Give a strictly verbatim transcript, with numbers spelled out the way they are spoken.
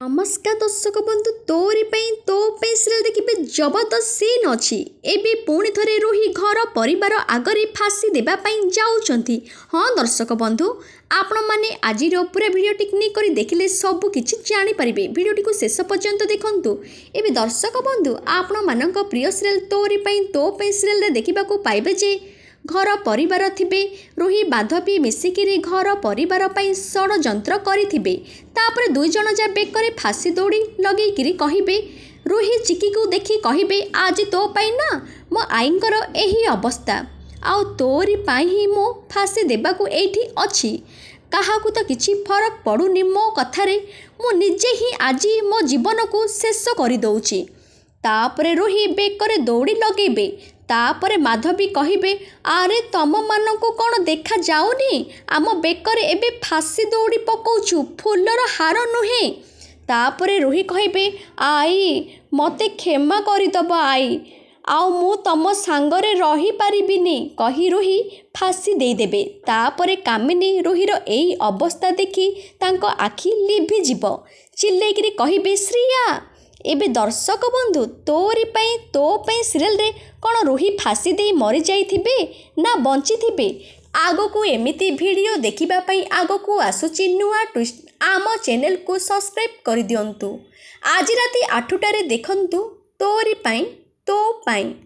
नमस्कार दर्शक बंधु तोरी तो सीरियल देखिए जबरदस्त सीन अच्छी एबे पुणी थरे रोही घर परिवार आगरे फांसी देवाई जाऊँगी। हाँ दर्शक बंधु आपण मैंने आज पूरा भिडियो टिक नहीं देखिले सबकि जानीपर भिडियो को शेष पर्यंत देखूँ। एबे दर्शक बंधु आपण मान प्रिय सीरियल तोरी तो सीरियल देखा पाइबे जे घर परिवार थिबे रोही बाधवी मिसिकी घर परिवार षड्यंत्र करिथिबे। तापर दुई जन जा बेकरे फांसी दौड़ी लगेकरी कहिबे रोही चिकी को देखी कहिबे आज तो पाई ना मो आईंकर एही अवस्था आउ तोरी पाई ही मो फांसी देबाकू एठी अछि। काहाकू तो किछि फरक पड़ुनी मो कथारे मो निजे ही आज मो जीवन को शेष कर दउछि। तापरे रोही बेकरे दौड़ी लगेबे। तापरे माधवी कहिबे आरे तम मानक कौन देखा जाऊनी आम बेकर एबे फांसी दौड़ी पकाउछु फुलर हार नुहे। तापरे रोही कहिबे आई मते क्षमा करदब आई आउ मु तम सांगरे रही पारिबिनी कही रोही फांसी देदेबे। तापरे कामिनी रोहीर एई अवस्था देखी तांको आखि लिभि जीव चिल्लेकिरी कहिबे श्रिया। एबे दर्शक बंधु तोरी पाई तो पाई सीरियल रे कौन रोही फांसी दे मरी जाइथिबे ना बंची थिबे। आगो को एमिती वीडियो देखिबा पाई आगो को आसुची नुआ ट्विस्ट आम चैनल को सब्सक्राइब कर दियंतु। आज राति आठटारे देखंतु तोरी पाई तो पाई।